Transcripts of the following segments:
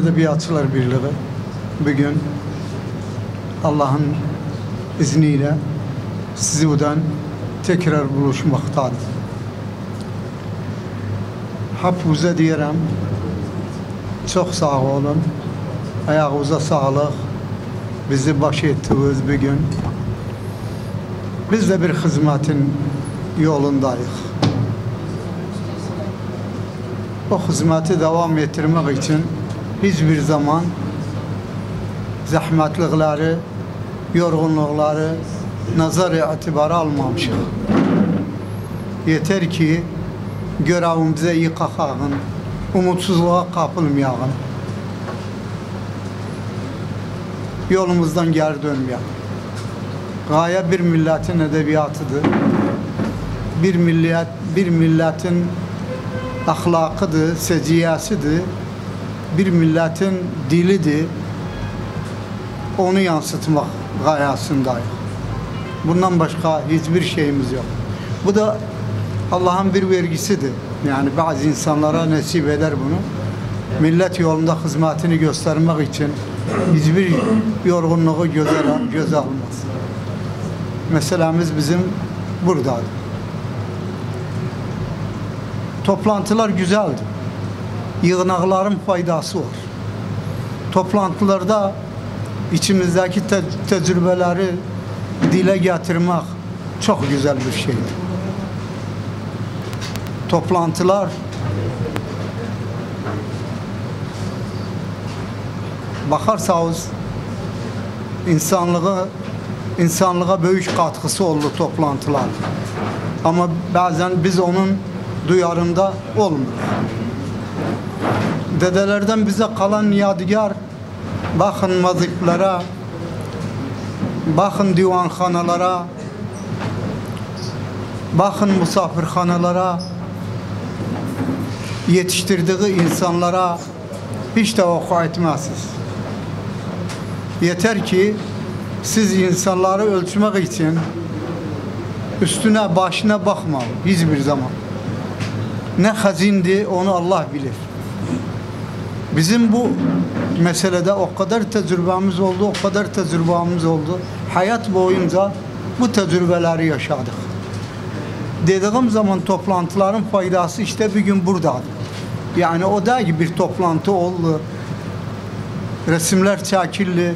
Edebiyatçılar Birliği bugün Allah'ın izniyle sizden tekrar buluşmaktadır. Hepinize diyelim, çok sağ olun, ayağınıza sağlık, bizi baş ettiniz bugün. Biz de bir hizmetin yolundayız. O hizmeti devam ettirmek için hiçbir zaman zahmetlikleri, yorgunlukları nazar itibara almamışız. Yeter ki görevimize iyi kalkalım, umutsuzluğa kapılmayalım, yolumuzdan geri dönmeyelim. Gaye bir milletin edebiyatıdır, bir milletin ahlakıdır, seciyesidir, bir milletin dilidir. Onu yansıtmak gayesindayız. Bundan başka hiçbir şeyimiz yok. Bu da Allah'ın bir vergisidir. Yani bazı insanlara nasip eder bunu. Millet yolunda hizmetini göstermek için hiçbir yorgunluğu göze almaz. Meselemiz bizim buradadır. Toplantılar güzeldi. Yığınakların faydası var. Toplantılarda içimizdeki tecrübeleri dile getirmek çok güzel bir şeydir. Toplantılar bakarsanız insanlığa büyük katkısı oldu toplantılar. Ama bazen biz onun duyarında olmuyor. Dedelerden bize kalan yadigar, bakın mazıklara, bakın divanxanalara, bakın misafirxanalara, yetiştirdiği insanlara hiç tevakku etmezsiniz. Yeter ki siz insanları ölçmek için üstüne başına bakmayın hiçbir zaman. Ne hazindi onu Allah bilir. Bizim bu meselede o kadar tecrübemiz oldu, hayat boyunca bu tecrübeleri yaşadık. Dediğim zaman toplantıların faydası işte bir gün buradadır. Yani o da gibi bir toplantı oldu, resimler çekildi,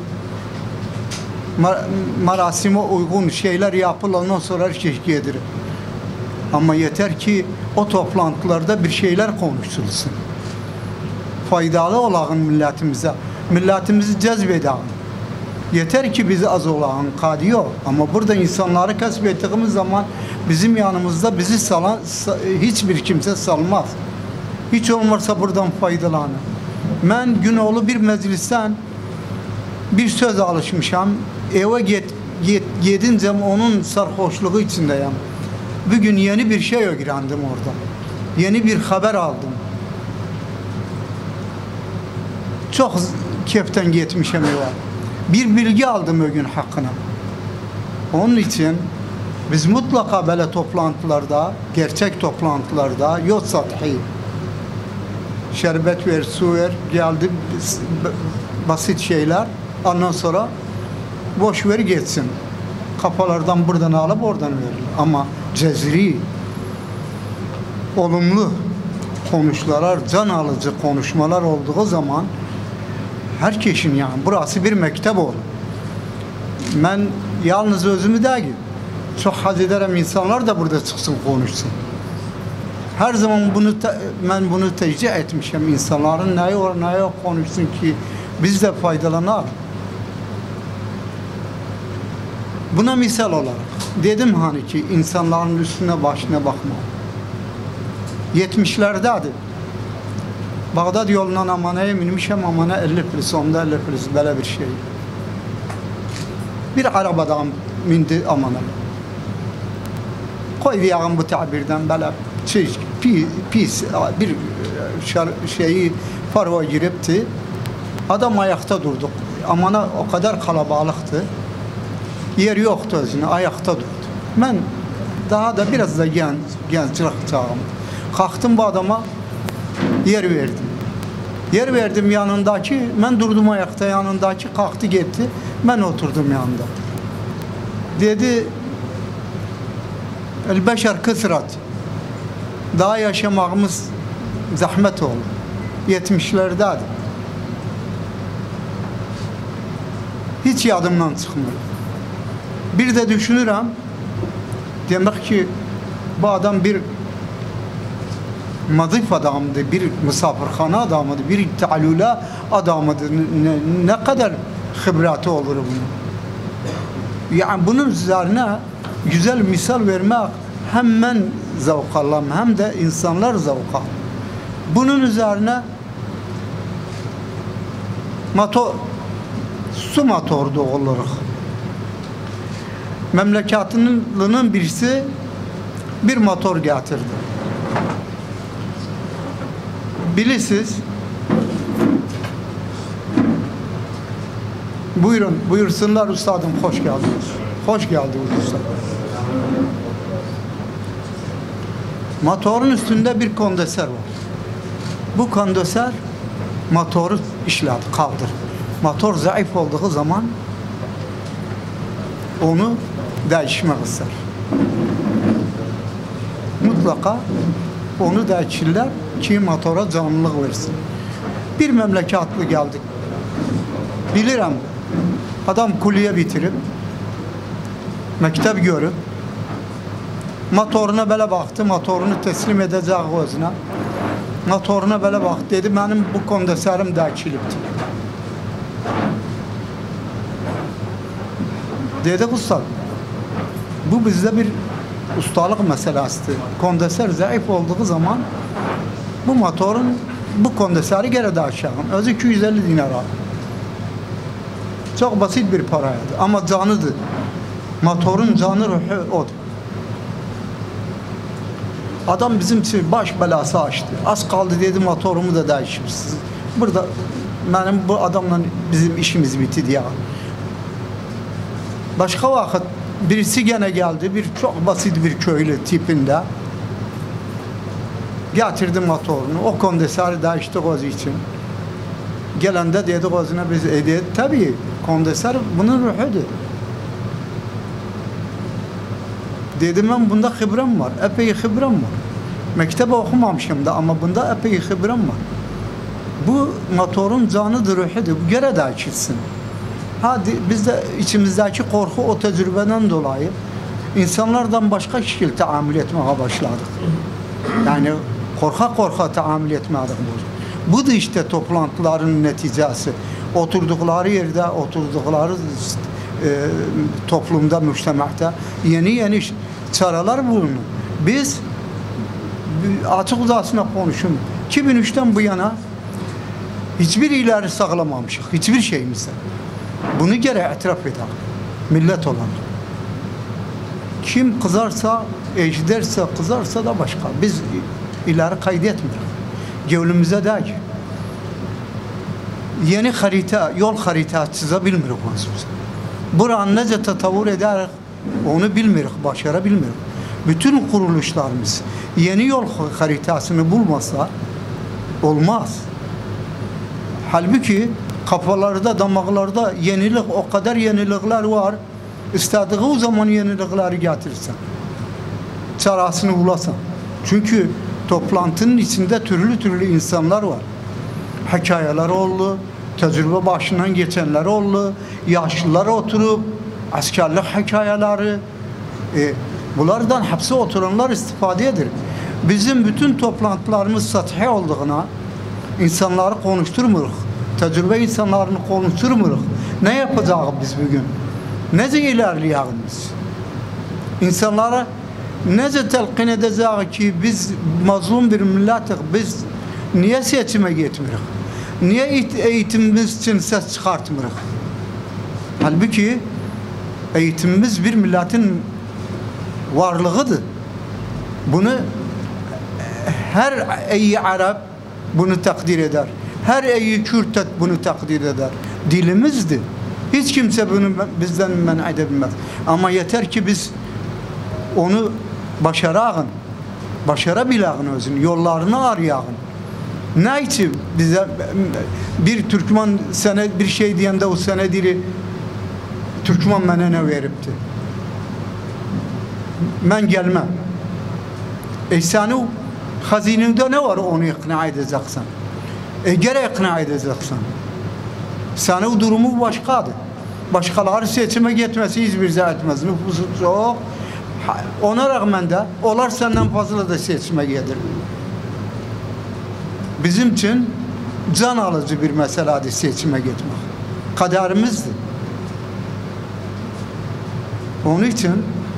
marasime uygun şeyler yapılır, ondan sonra her şey gelir. Ama yeter ki o toplantılarda bir şeyler konuşulsun. Faydalı olalım milletimizi cezbedelim. Yeter ki biz az olalım, kadiyor. Ama burada insanları kesbettiğimiz zaman bizim yanımızda bizi salan hiçbir kimse salmaz. Hiç olmazsa buradan faydalanın. Ben günolu bir meclisten bir söz alışmışam. Eve gidince onun sarhoşluğu içindeyim. Bugün yeni bir şey öğrendim orada. Yeni bir haber aldım. Çok keyiften gitmişim eve. Bir bilgi aldım o gün hakkında. Onun için biz mutlaka böyle toplantılarda, gerçek toplantılarda, yok sathi, şerbet ver, su ver, geldi basit şeyler, ondan sonra boş ver geçsin. Kafalardan buradan alıp oradan verir. Ama cezri, olumlu konuşmalar, can alıcı konuşmalar olduğu zaman herkesin yani burası bir mektep olur. Ben yalnız özümü değil, çok haz ederim insanlar da burada çıksın konuşsun. Her zaman ben bunu tecrübe etmişim. İnsanların neyi var neyi yok konuşsun ki biz de faydalanalım. Buna misal olarak dedim hani ki insanların üstüne başına bakma. 70'lerdeydi. Bağdat yolundan Amana'ya binmişim, Amana 50 polis, onda 50 polis, böyle bir şey. Bir arabadan bindi Amana'ya. Koyuyağım bu tabirden böyle pis bir şeyi farva giripti. Adam ayakta durduk. Amana o kadar kalabalıktı. Yer yoktu özüne, ayakta durdu. Ben daha da biraz da gençlik çağım. Kalktım bu adama yer verdim. Yer verdim yanındaki, ben durdum ayakta, yanındaki kalktı gitti, ben oturdum yanında. Dedi, el beşer kısrat, daha yaşamağımız zahmet oldu. 70'lerdeydi. Hiç yadımdan çıkmıyor. Bir de düşünürüm, demek ki bu adam bir mazif adamdı, bir misafirhane adamıydı, bir tealüle adamıydı. Ne kadar hibratı olur bunun. Yani bunun üzerine güzel misal vermek hem ben zevk alam hem de insanlar zevk alır. Bunun üzerine su motoru da oluruz. Memlekatının birisi bir motor getirdi. Bilirsiniz. Buyurun, buyursunlar üstadım, hoş geldiniz. Hoş geldiniz üstadım. Motorun üstünde bir kondenser var. Bu kondenser motoru işledi, kaldır. Motor zayıf olduğu zaman onu değişmek ister. Mutlaka onu değişirler ki motora canlılık versin. Bir memlekatlı geldik. Bilirim, adam kulliye bitirip, mektep görüp, motoruna böyle baktı, motorunu teslim edecek özüne. Motoruna böyle baktı, dedi, benim bu kondenserim değişilipti. Dedi, usta, bu bizde bir ustalık meselesidir. Kondenser zayıf olduğu zaman bu motorun bu kondenseri geri de aşağı. Özü 250 dinar aldı. Çok basit bir paraydı ama canıdır. Motorun canı ruhu odur. Adam bizim için baş belası açtı. Az kaldı dedi, motorumu da değişmişsiniz. Burada benim bu adamla bizim işimiz bitti diye. Başka vakit birisi gene geldi, bir çok basit bir köylü tipinde. Getirdi motorunu, o kondenseri değişti o için. Gelende dedi gözüne biz dedi, tabii kondenser bunun ruhudur. Dedim ben bunda hibrem var, epey hibrem var. Mektebe okumamışım da ama bunda epey hibrem var. Bu motorun canıdır, ruhudur, bu göre değişilsin. Hadi biz de içimizdeki korku o tecrübeden dolayı insanlardan başka şekilde tahammül etmeye başladık. Yani korka tahammül etmedik bu. Bu da işte toplantıların neticesi. Oturdukları yerde, oturdukları toplumda, müştemekte yeni çareler bulunur. Biz açık uzasına konuşun. 2003'ten bu yana hiçbir ileri sağlamamışız. Hiçbir şeyimizde. Bunu gene itiraf edelim. Millet olan. Kim kızarsa, ejderse, kızarsa da başka. Biz ileri kaydetmiyoruz. Gönlümüze değil. Yeni harita, yol harita çizebilmiyoruz biz. Buranın nece tatavvur eder, onu bilmiyoruz, başarabilmiyoruz. Bütün kuruluşlarımız yeni yol haritasını bulmasa olmaz. Halbuki kafalarda, damaklarda yenilik, o kadar yenilikler var. İstediği zaman yenilikleri getirsen. Çarasını bulasan. Çünkü toplantının içinde türlü insanlar var. Hikayeler oldu, tecrübe başından geçenler oldu, yaşlılar oturup, askerlik hikayeleri, bunlardan hepsi oturanlar istifade edir. Bizim bütün toplantılarımız sathi olduğuna insanları konuşturmuyoruz. Tecrübe insanlarını konuşturmuyoruz. Ne yapacağız biz bugün? Nece ilerleyelim biz? İnsanlara nece telkin edeceğiz ki biz mazlum bir milletiz, biz niye seçime gitmiyoruz? Niye eğitimimiz için ses çıkartmıyoruz? Halbuki eğitimimiz bir milletin varlığıdır. Bunu her iyi Arap bunu takdir eder. Her iyi Kürt bunu takdir eder. Dilimizdir. Hiç kimse bunu bizden men edebilmez. Ama yeter ki biz onu başaralım. Başarabilelim özünü. Yollarını arayalım. Ne için bize bir Türkmen sene bir şey diyende o sene diri Türkmen bana ne veripti? Ben gelmem. Sen o hazinende ne var onu ikna edeceksin? Gene ikna edeceksin. Sen o durumu başkadır. Başkaları seçime gitmesi hiçbir şey etmez. Nüfusu çok. Ona rağmen de onlar senden fazla da seçime gelir. Bizim için can alıcı bir meseledir seçime gitmek. Kaderimizdir. Onun için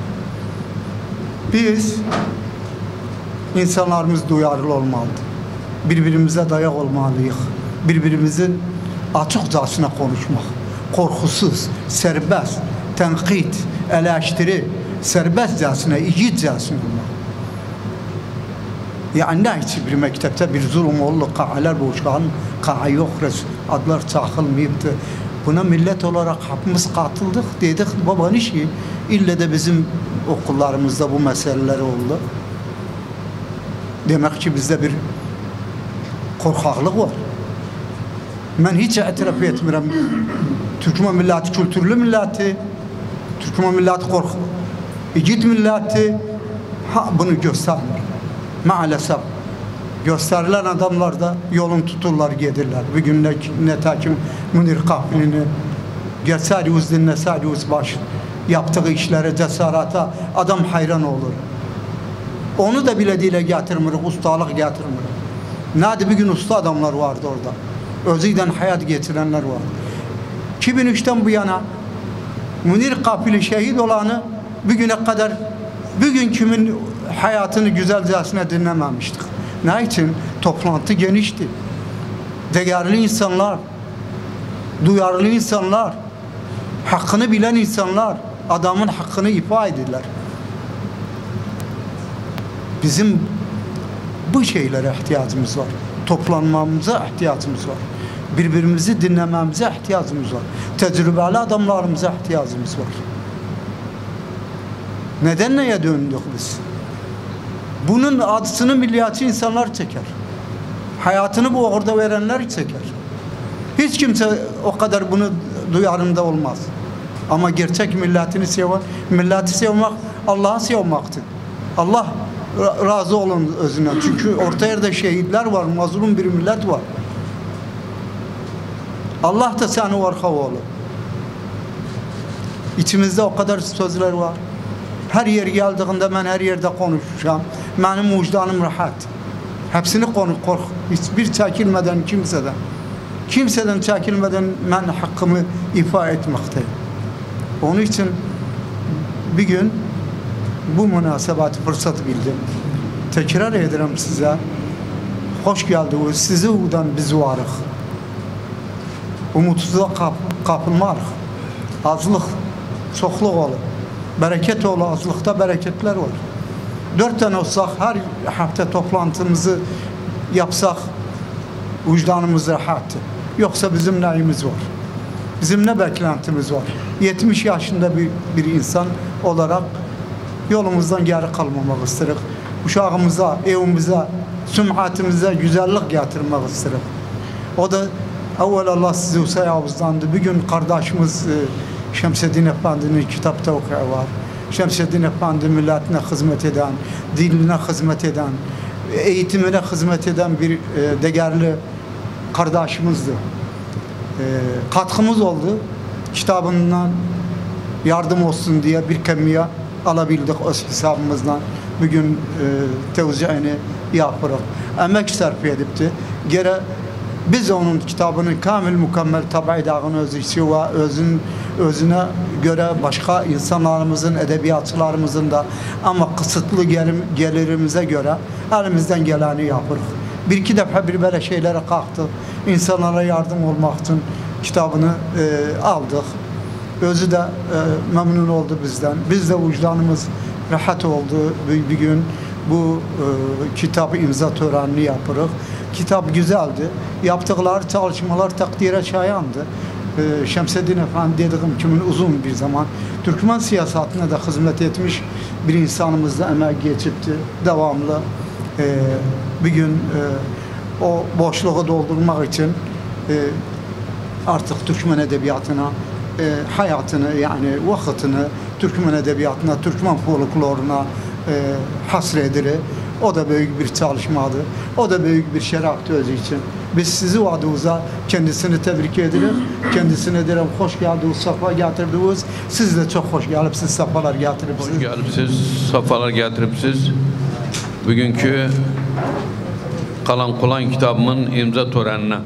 biz insanlarımız duyarlı olmalıdır. Birbirimize dayak olmalıyız. Birbirimizin açıkçasına konuşmak. Korkusuz, serbest, tenkit, eleştiri, serbestcasına, yiğitcasına olmak. Yani ne için bir mektepte bir zulüm oldu, kağalar boşkan, kağa yok, adlar çakılmayıptı. Buna millet olarak hepimiz katıldık, dedik babanın işi. İlle de bizim okullarımızda bu meseleler oldu. Demek ki bizde bir korkaklık var. Ben hiç itiraf etmiyorum. Türkmen milleti kültürlü milleti, Türkmen milleti korku, yiğit milleti bunu göstermiyor. Maalesef gösterilen adamlar da yolun tuturlar gelirler. Bir gün netakim Münir Kahveli'ni geçeriyoruz, dinleseriyoruz baş yaptığı işlere, cesarata adam hayran olur. Onu da bile dile getirmiyor, ustalık getirmiyor. Nerede bir gün usta adamlar vardı orada. Özüden hayat getirenler var. 2003'ten bu yana Münir Kahveli şehit olanı bugüne kadar bugün kimin hayatını güzelcesine dinlememiştik. Ne için? Toplantı genişti. Değerli insanlar, duyarlı insanlar, hakkını bilen insanlar, adamın hakkını ifa edirler. Bizim bu şeylere ihtiyacımız var. Toplanmamıza ihtiyacımız var. Birbirimizi dinlememize ihtiyacımız var. Tecrübeli adamlarımıza ihtiyacımız var. Neden neye döndük biz? Bunun adısını milliyetçi insanlar çeker. Hayatını bu orada verenler çeker. Hiç kimse o kadar bunu duyarında olmaz. Ama gerçek milletini seven, milleti sevmek Allah'ı sevmektir. Allah razı olun özüne. Çünkü orta yerde şehitler var, mazlum bir millet var. Allah da seni arka oğlu. İçimizde o kadar sözler var. Her yer geldiğinde ben her yerde konuşacağım. Benim vicdanım rahat. Hepsini kork. Hiçbir çekilmeden kimseden çekilmeden ben hakkımı ifa etmekteyim. Onun için bir gün bu münasebeti fırsat bildim. Tekrar ederim size. Hoş geldiniz. Sizi udan biz varıq. Umutsuzluğa kapılmarıq. Azlıq, çoxluq olur. Bereket olur, azlıkta bereketler var. 4 tane olsak, her hafta toplantımızı yapsak, vicdanımız rahattır. Yoksa bizim neyimiz var? Bizim ne beklentimiz var? 70 yaşında bir insan olarak yolumuzdan geri kalmamak istedik. Uşağımıza, evimize, süm'atimize güzellik getirmek istedik. O da evvel Allah sizi usayavuzdandı. Bir gün kardeşimiz Şemseddin Efendi'nin kitapta okuyor var. Şemseddin Efendi milletine hizmet eden, diline hizmet eden, eğitimine hizmet eden bir değerli kardeşimizdi. Katkımız oldu. Kitabından yardım olsun diye bir kemiye alabildik öz hesabımızdan. Bugün tevzi'ini yapırıq. Emek sarf edipti. Gere biz onun kitabını kamil mükemmel tabaydağın özüsü ve özüne göre başka insanlarımızın, edebiyatçılarımızın da ama kısıtlı gelirimize göre elimizden geleni yapırıq. Bir iki defa bir böyle şeylere kalktı. İnsanlara yardım olmak için kitabını aldık. Özü de memnun oldu bizden. Biz de vicdanımız rahat oldu. Bir gün bu kitabı imza törenini yapırıq. Kitap güzeldi. Yaptıkları çalışmalar takdire şayandı. Şemseddin Efendi dediğim kimin uzun bir zaman Türkmen siyasetine de hizmet etmiş bir insanımız da emek geçipti. Devamlı bir gün o boşluğu doldurmak için artık Türkmen edebiyatına hayatını, yani vaktini Türkmen edebiyatına, Türkmen folkloruna hasredilir. O da büyük bir çalışmadır. O da büyük bir şerefti özü için. Biz sizi adınıza kendisini tebrik ederim. Kendisine derim hoş geldiniz, safa getirdiniz. Siz de çok hoş gelipsiz, safalar getiripsiz. Hoş gelipsiz, safalar getiripsiz. Bugünkü Kalan Kulan kitabımın imza törenine.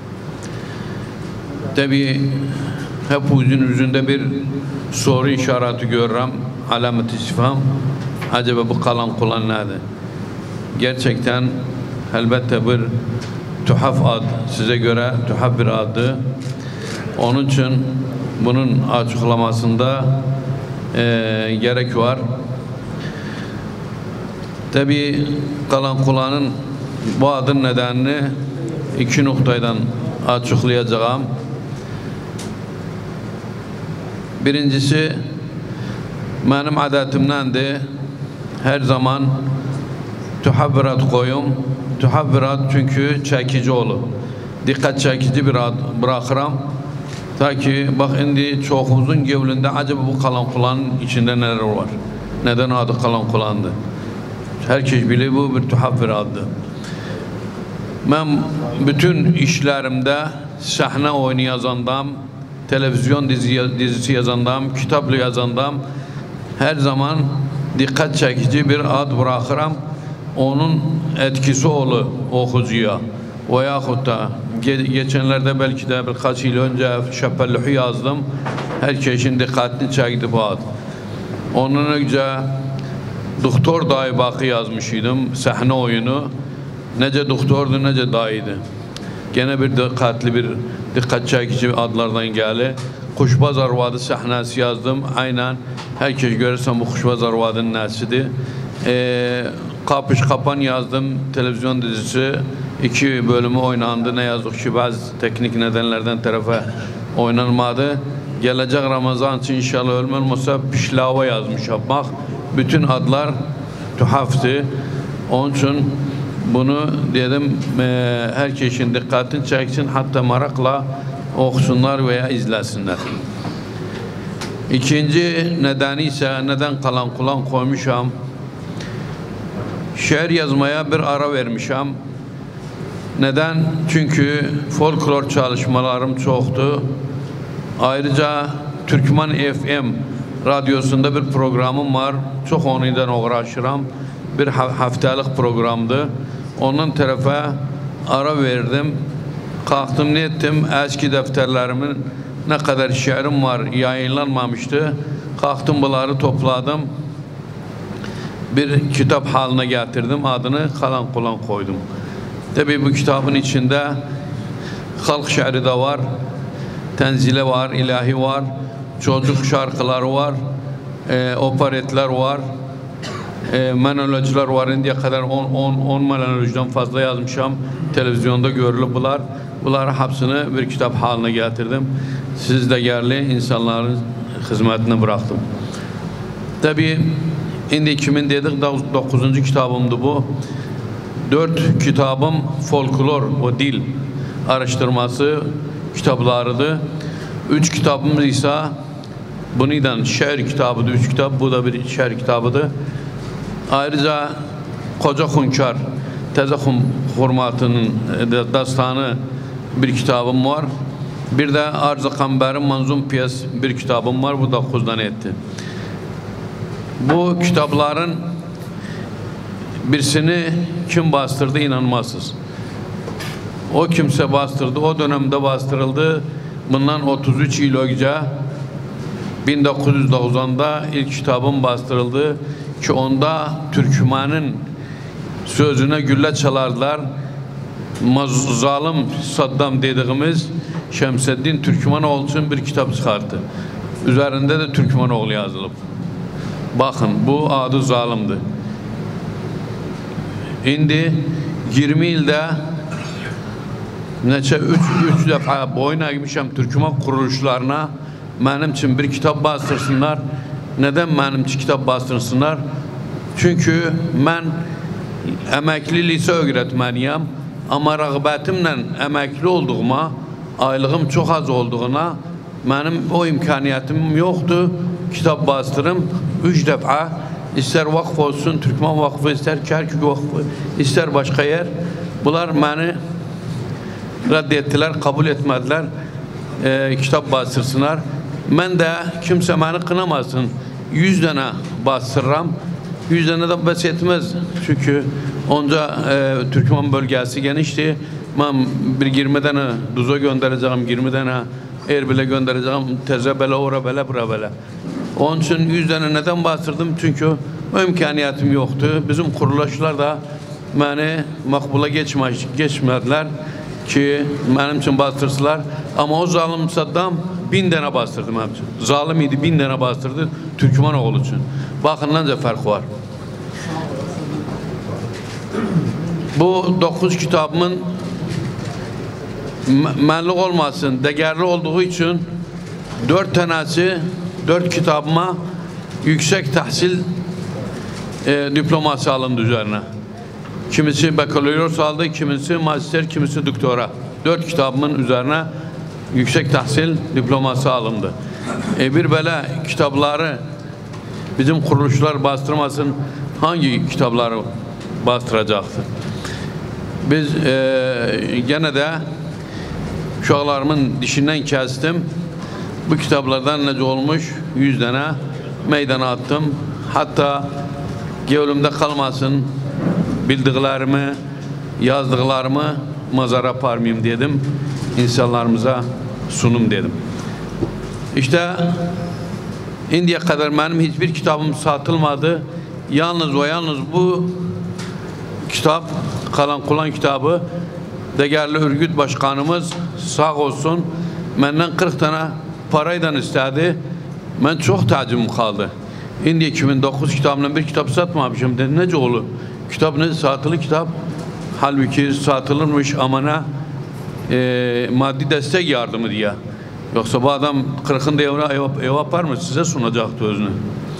Tabii hep yüzünde bir soru işareti görürüm. Alamet-i istifham. Acaba bu Kalan Kulan nedir? Gerçekten elbette bir tuhaf ad, size göre tuhaf bir adı. Onun için bunun açıklamasında gerek var. Tabii Kalan Kulan'ın bu adın nedenini iki noktadan açıklayacağım. Birincisi, benim adetimdendi. Her zaman tuhaf bir ad koyum. Tuhaf bir ad çünkü çekici olur. Dikkat çekici bir ad bırakıram. Ta ki bak şimdi çok uzun gevlinde acaba bu Kalan Kulan'ın içinde neler var? Neden adı Kalan Kulan'dı? Herkes bilir bu bir tuhaf bir addı. Ben bütün işlerimde sahne oyunu yazandam, televizyon dizisi yazandam, kitaplı yazandam, her zaman dikkat çekici bir ad bırakıram. Onun etkisi olur okuyucuya. Veyahut da geçenlerde belki de birkaç yıl önce Şepelluh'u yazdım. Herkesin dikkatini çekti bu ad. Onun önce Doktor Dayı Bakı yazmışydım, sahne oyunu. Nece doktordu, nece dayıydı. Gene bir dikkatli bir dikkat çekici adlardan geldi. Kuşbaz Arvadı sahnesi yazdım. Aynen herkes görürsen bu Kuşbaz Arvadı'nın nesidir. Kapış Kapan yazdım, televizyon dizisi. 2 bölümü oynandı. Ne yazdık ki bazı teknik nedenlerden tarafa oynanmadı. Gelecek Ramazan için inşallah ölmezse Pişlava yazmış yapmak. Bütün adlar tuhaftı. Onun için bunu dedim herkesin dikkatini çeksin, hatta merakla okusunlar veya izlesinler. İkinci nedeni ise neden Kalan Kulan koymuşam? Şiir yazmaya bir ara vermişim. Neden? Çünkü folklor çalışmalarım çoktu. Ayrıca Türkmen FM radyosunda bir programım var. Çok onunla uğraşıram. Bir haftalık programdı. Onun tarafa ara verdim. Kalktım ne ettim? Eski defterlerimin ne kadar şiirim var yayınlanmamıştı. Kalktım bunları topladım. Bir kitap haline getirdim. Adını Kalan Kulan koydum. Tabii bu kitabın içinde halk şiiri de var. Tenzile var, ilahi var. Çocuk şarkıları var. Operetler var. Monolojlar var. Indiye kadar 10 monolojdan fazla yazmışım. Televizyonda görülüp bunlar. Bunları hepsini bir kitap haline getirdim. Siz de yerli insanların hizmetine bıraktım. Tabii şimdi kimin dedik 9. kitabımdı bu. 4 kitabım folklor, o dil araştırması kitaplarıydı. 3 kitabımız ise bundan şiir kitabıydı. 3 kitap, bu da bir şiir kitabıydı. Ayrıca Koca Hunkar, Teze Hurmatının dastanı bir kitabım var. Bir de Arz-ı Kamber'in Manzum Piyes bir kitabım var. Bu da 9'dan etti. Bu kitapların birisini kim bastırdı inanmazsınız. O kimse bastırdı. O dönemde bastırıldı. Bundan 33 yıl önce 1990'da ilk kitabım bastırıldı. Ki onda Türkmen'in sözüne gülle çalardılar. Zalim Saddam dediğimiz Şemseddin Türkmenoğlu için bir kitap çıkarttı. Üzerinde de Türkmenoğlu yazılıp. Bakın bu adı zalimdi. Şimdi 20 yılda neçe 3 defa boyuna gitmişim Türkmen kuruluşlarına. Benim için bir kitap bastırsınlar. Neden benim için kitap bastırsınlar? Çünkü ben emekli lise öğretmeniyim. Amma rəğbətimlə əməkli olduğuma, aylığım çox az olduğuna mənim o imkaniyyətim yoxdur. Kitab bastırım 3 dəfə, istər vakf olsun, Türkmen vakfı, istər Kərkük vakfı, istər başqa yer. Bunlar məni rədd etdilər, kabul etmədilər, kitab bastırsınlar. Mən də kimsə məni qınamasın, 100 dənə bastırıram. 100 dənə də bəs etməz. Çünki onca Türkmen bölgəsi genişdir. Mən bir 20 dənə Duzo göndərəcəyim, 20 dənə Erbil'e göndereceğim, teze belə, ora belə, bura belə. Onun için 100 dənə nədən bastırdım? Çünki o imkaniyyətim yoxdur. Bizim kuruluşlar da məni məqbula geçmədilər ki, mənim üçün bastırsınlar. Amma o zalim Saddam 1000 dənə bastırdı mənim üçün. Zalim idi, 1000 dənə bastırdı Türkmen oğlu üçün. Baxındanca fərq var. Bu 9 kitabımın mənlik olmasın, dəyərli olduğu üçün 4 tanesi, 4 kitabıma yüksek tahsil diploması alındı üzerine. Kimisi bakaloriyos aldı, kimisi master, kimisi doktora. 4 kitabımın üzerine yüksek tahsil diploması alındı. Bir belə kitapları bizim kuruluşlar bastırmasın, hangi kitapları bastıracaktır? Biz gene de uşaqlarımın dişindən kəsdim. Bu kitablardan necə olmuş 100 dənə meydana attım. Hatta gevlimdə qalmasın, bildiklərimi, yazdıklarımı mazara aparmayayım dedim. İnsanlarımıza sunum dedim. İşte indiyə kadar benim hiçbir kitabım satılmadı. Yalnız bu kitap, Kalan Kulan kitabı, değerli örgüt başkanımız sağ olsun benden 40 tane parayla istedi. Ben çok tacım kaldı. İndi 2009 kitabından bir kitap satmamışım dedi. Nece olur? Kitap ne? Satılı kitap. Halbuki satılırmış ama ne? Maddi destek yardımı diye. Yoksa bu adam 40'ında ev yapar mı? Size sunacaktı özünü.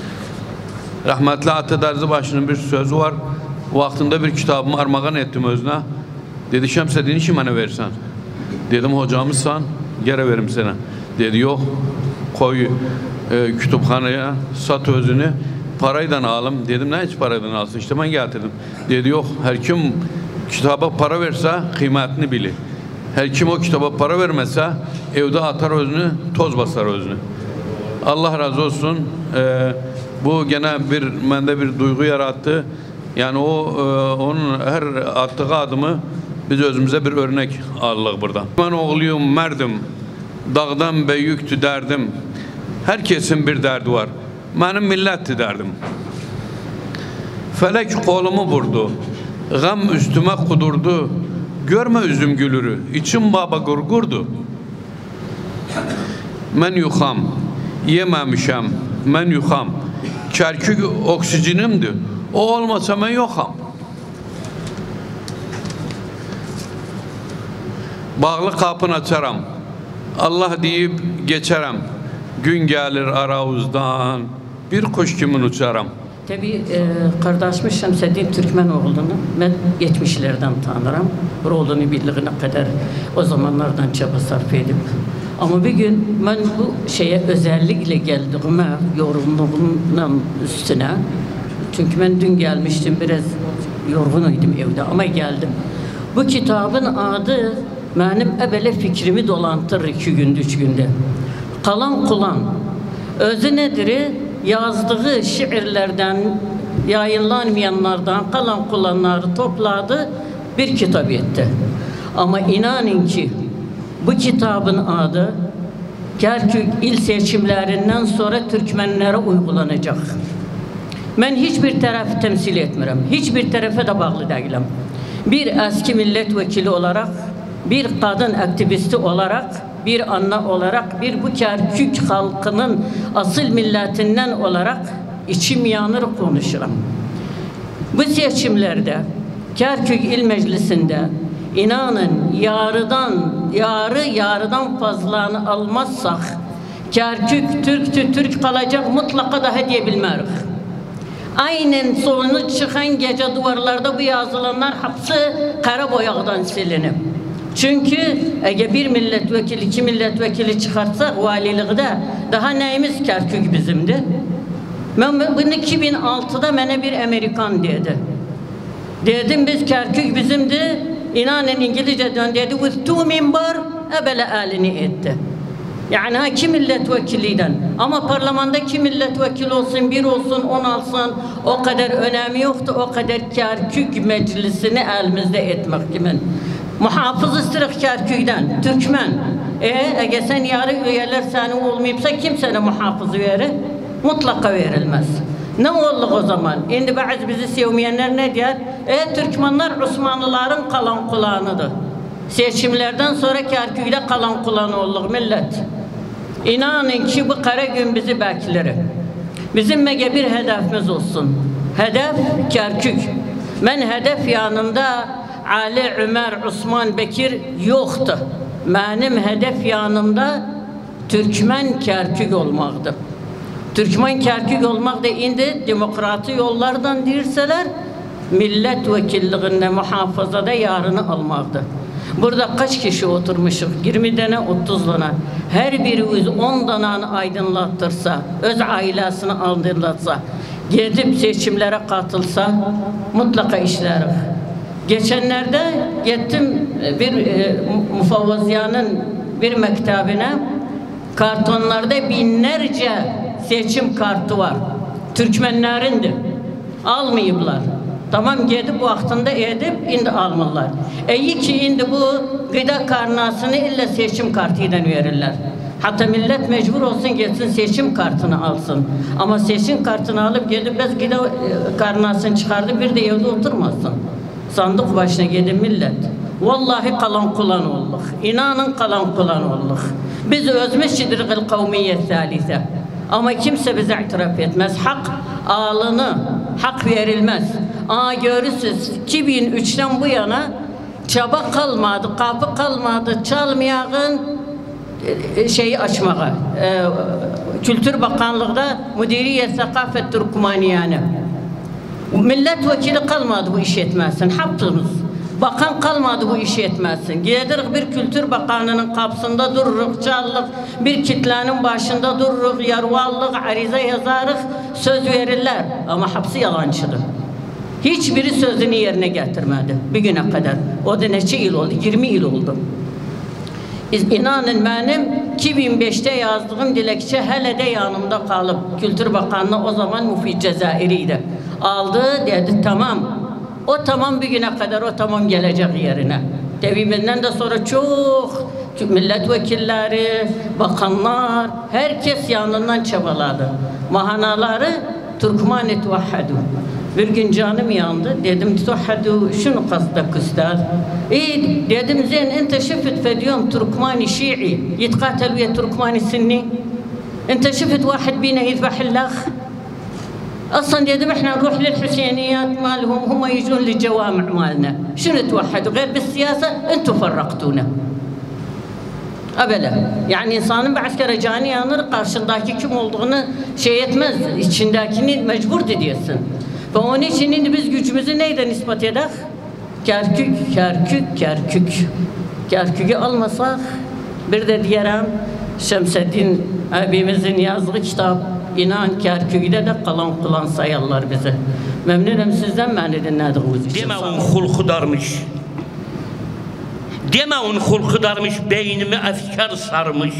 Rahmetli Atadarzi başının bir sözü var. Vaktinde bir kitabımı armağan ettim özüne. Dedi Şemseddin işi bana versen. Dedim hocamızsan geri veririm sana. Dedi yok koy kütüphaneye sat özünü parayla alım. Dedim ne hiç parayla alsın işte ben getirdim. Dedi yok her kim kitaba para verse kıymetini bilir. Her kim o kitaba para vermezse evde atar özünü toz basar özünü. Allah razı olsun. Bu gene bende bir duygu yarattı. Yani onun her attığı adımı biz özümüze bir örnek aldık buradan. Ben oğluyum, merdim. Dağdan büyüktü derdim. Herkesin bir derdi var. Benim milletti derdim. Felek kolumu vurdu. Gam üstüme kudurdu. Görme üzüm gülürü. İçim baba gurgurdu. Men yuxam. Yememişem. Men yuxam. Kerkük oksijenimdi. O olmasa ben yoxam. Bağlı kapını açaram. Allah deyip geçerim. Gün gelir aravuzdan. Bir kuş kimin uçaram. Tabii kardeşim Şemseddin Türkmenoğlu'nu ben 70'lerden tanırım. Rolunu bildiğine kadar o zamanlardan çaba sarf edip. Ama bir gün ben bu şeye özellikle geldiğime yorgunluğumdan üstüne. Çünkü ben dün gelmiştim biraz yorgunuydum evde ama geldim. Bu kitabın adı benim ebele fikrimi dolantırır 2 günde 3 günde. Kalan Kulan. Özü nedir? Yazdığı şiirlerden, yayınlanmayanlardan kalan kulanları topladı, bir kitap etti. Ama inanın ki bu kitabın adı Kerkük il seçimlerinden sonra Türkmenlere uygulanacak. Ben hiçbir tarafı temsil etmiyorum. Hiçbir tarafa da bağlı değilim. Bir eski milletvekili olarak, bir kadın aktivisti olarak, bir anne olarak, bir bu Kerkük halkının asıl milletinden olarak içim yanır konuşurum. Bu seçimlerde Kerkük İl Meclisi'nde inanın yarıdan fazlasını almazsak Kerkük Türk kalacak mutlaka da hediye bilmeriz. Aynen sonu çıkan gece duvarlarda bu yazılanlar hepsi kara boyaqdan silinip. Çünkü eğer bir milletvekili, iki milletvekili çıkartsak valiliğde daha neyimiz Kerkük bizimdi. Ben bunu 2006'da bana bir Amerikan dedi. Dedim biz Kerkük bizimdi. İnanın İngilizce dön dedi. With two member ebele elini etti. Yani ha iki milletvekiliden. Ama parlamenda iki milletvekili olsun, bir olsun, 10 alsın o kadar önemi yoktu. O kadar Kerkük meclisini elimizde etmek kimin. Muhafız istirik Kerkük'den, Türkmen. Eğer sen yarı üyeler senin olmayıpsa kim sana muhafız verir? Mutlaka verilmez. Ne oldu o zaman? Şimdi bazı bizi sevmeyenler ne diyor? Türkmenler Osmanlıların kalan kulağınıdır. Seçimlerden sonra Kerkük'de kalan kulağını olduk millet. İnanın ki bu kara gün bizi bekler. Bizim mege bir hedefimiz olsun. Hedef Kerkük. Ben hedef yanımda Ali, Ömer, Osman, Bekir yoktu. Benim hedef yanımda Türkmen Kerkük olmaktı. Türkmen Kerkük olmak da indi demokrati yollardan dirseler milletvekilliğinde muhafazada yarını almaktı. Burada kaç kişi oturmuşuz? 20 tane 30 tane. Her birimiz 10 tane aydınlattırsa, öz ailesini aydınlatsa, gidip seçimlere katılsa mutlaka işler. Geçenlerde gittim bir mufavvaziyanın bir mektebine, kartonlarda binlerce seçim kartı var. Türkmenlerindir. Almayıblar. Tamam gidip vaktinde edip indi almalılar. İyi ki indi bu gıda karnasını illa seçim kartıyla verirler. Hatta millet mecbur olsun gitsin seçim kartını alsın. Ama seçim kartını alıp gidip biz gıda karnasını çıkardı bir de evde oturmasın. Sandık başına gidip millet. Vallahi kalan kulan olduk. İnanın kalan kulan olduk. Biz özmüşçidir gıl kavmiyet salise. Ama kimse bize itiraf etmez. Hak alını, hak verilmez. Görürsünüz 2003'ten bu yana çaba kalmadı, kapı kalmadı, çalmayağın şeyi açmaya. Kültür Bakanlığı'da Müdiriye Sakafet Türkmaniyanı. Milletvekili kalmadı bu iş etmezsin. Hepimiz. Bakan kalmadı bu işi etmezsin. Giderik bir Kültür Bakanı'nın kapısında dururuk, çallık, bir kitlenin başında dururuk, yarvallık, arize yazarık, söz verirler. Ama hepsi yalancıdır. Hiçbiri sözünü yerine getirmedi bir güne kadar. O da neçe yıl oldu? 20 yıl oldu. İnanın benim 2005'te yazdığım dilekçe hele de yanımda kalıp Kültür Bakanlığı o zaman Müfid Cezayir'iydi. Aldı dedi tamam. O tamam bir güne kadar o tamam gelecek yerine. Tabii benden de sonra çok milletvekilleri, bakanlar, herkes yanından çabaladı. Mahanaları Türkmen etuvahhadu. Bir gün canım yandı. Dedim etuvahhadu şunu kastak üstad. Dedim zen ente şifet fediyum Türkmani Şii yitqatel ve Türkmani Sünni. Ente şifet vahid bina yizbahillah. أصلاً dedim إحنا نروح للحسينيات مالهم هم يجون للجوامع مالنا شنو توحدوا غير بالسياسة أنتم فرقتونا أبدا yani insanın bir askere canı yanır karşındaki kim olduğunu şey etmez içindekini mecbur diyorsun ve onun için biz gücümüzü neyden ispat edek? Kerkük, Kerkük, Kerkük Kerkük'ü almasak bir de diyelim Şemseddin abimizin yazdığı kitap İnan Kerkük'de de kalan kulan sayarlar bize. Memnunum sizden beni dinlediğiniz için. Deme onun hulku darmış. Deme onun hulku darmış, beynimi efkar sarmış.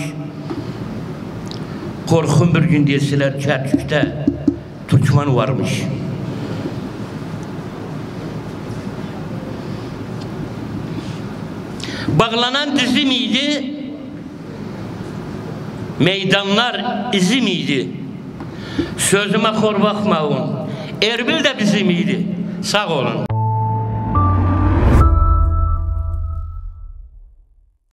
Korkun bir gün deseler Kerkük'te Türkmen varmış. Bağlanan dizi miydi? Meydanlar izi miydi? Sözüme kor bakmayın. Erbil de bizim iyiydi. Sağ olun.